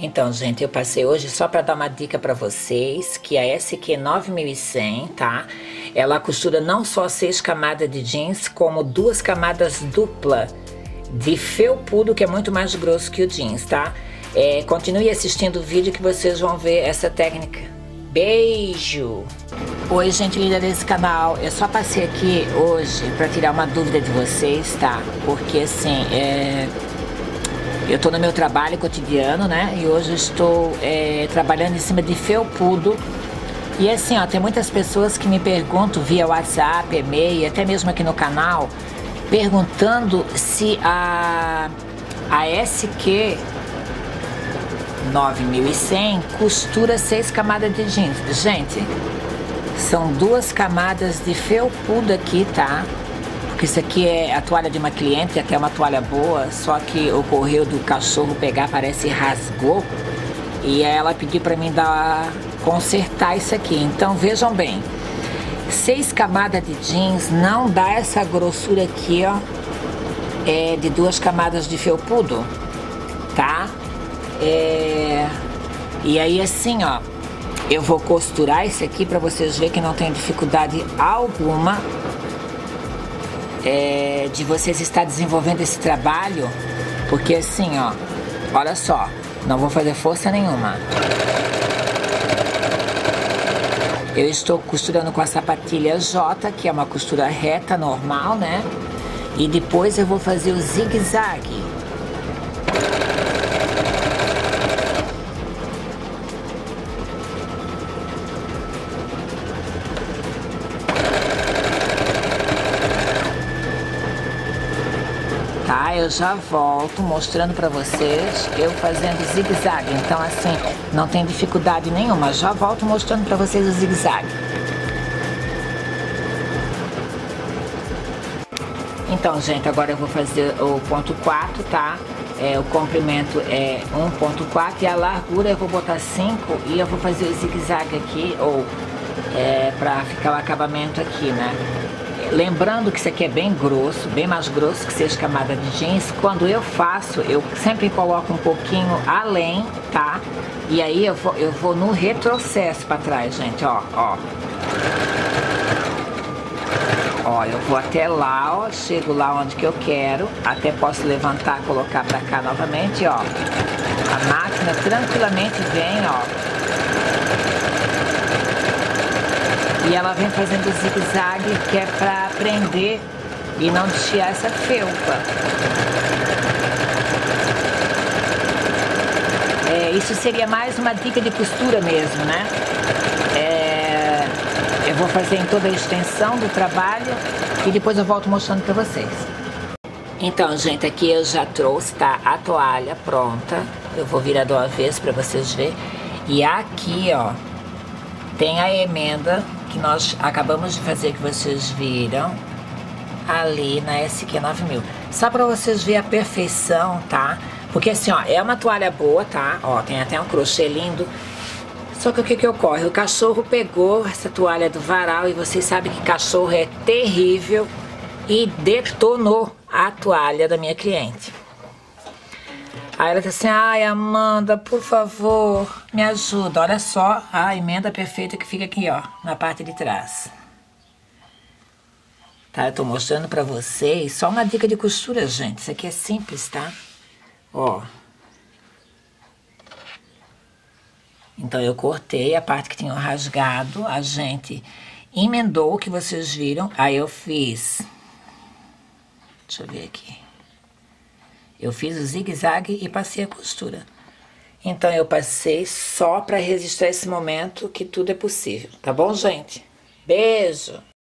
Então, gente, eu passei hoje só para dar uma dica para vocês, que a SQ 9100, tá? Ela costura não só 6 camadas de jeans, como 2 camadas dupla de felpudo, que é muito mais grosso que o jeans, tá? Continue assistindo o vídeo que vocês vão ver essa técnica. Beijo! Oi, gente linda desse canal. Eu só passei aqui hoje para tirar uma dúvida de vocês, tá? Porque assim, eu tô no meu trabalho cotidiano, né? E hoje eu estou trabalhando em cima de felpudo. E assim, ó, tem muitas pessoas que me perguntam via WhatsApp, e-mail, até mesmo aqui no canal, perguntando se a SQ 9100 costura 6 camadas de jeans. Gente, são 2 camadas de felpudo aqui, tá? Porque isso aqui é a toalha de uma cliente, até uma toalha boa, só que ocorreu do cachorro pegar, parece rasgou, e ela pediu para mim consertar isso aqui. Então vejam bem, 6 camadas de jeans não dá essa grossura aqui, ó, de 2 camadas de felpudo, tá? E aí assim, ó, eu vou costurar isso aqui para vocês verem que não tem dificuldade alguma de vocês estar desenvolvendo esse trabalho, porque assim, ó, olha só, não vou fazer força nenhuma. Eu estou costurando com a sapatilha J, que é uma costura reta, normal, né? E depois eu vou fazer o zigue-zague. Tá, eu já volto mostrando pra vocês eu fazendo zigue-zague. Então assim, não tem dificuldade nenhuma. Já volto mostrando pra vocês o zigue-zague. Então, gente, agora eu vou fazer o ponto 4, tá? O comprimento é 1.4 e a largura eu vou botar 5 e eu vou fazer o zigue-zague aqui, ou pra ficar o acabamento aqui, né? Lembrando que isso aqui é bem grosso, bem mais grosso que 6 camadas de jeans. Quando eu faço, eu sempre coloco um pouquinho além, tá? E aí eu vou no retrocesso para trás, gente, ó, ó. Ó, eu vou até lá, ó, chego lá onde que eu quero, até posso levantar, colocar para cá novamente, ó. A máquina tranquilamente vem, ó. E ela vem fazendo o zigue-zague, que é para prender e não desfiar essa felpa. Isso seria mais uma dica de costura mesmo, né? Eu vou fazer em toda a extensão do trabalho e depois eu volto mostrando para vocês. Então, gente, aqui eu já trouxe, tá? A toalha pronta. Eu vou virar do avesso para vocês verem. E aqui, ó, tem a emenda que nós acabamos de fazer, que vocês viram ali na SQ 9000. Só para vocês verem a perfeição, tá? Porque assim, ó, é uma toalha boa, tá? Ó, tem até um crochê lindo. Só que o que que ocorre? O cachorro pegou essa toalha do varal e vocês sabem que cachorro é terrível e detonou a toalha da minha cliente. Aí ela disse assim: ai, Amanda, por favor, me ajuda. Olha só a emenda perfeita que fica aqui, ó, na parte de trás. Tá, eu tô mostrando pra vocês só uma dica de costura, gente. Isso aqui é simples, tá? Ó. Então eu cortei a parte que tinha rasgado, a gente emendou o que vocês viram. Aí eu fiz... Deixa eu ver aqui. Eu fiz o zigue-zague e passei a costura. Então eu passei só para registrar esse momento que tudo é possível. Tá bom, gente? Beijo!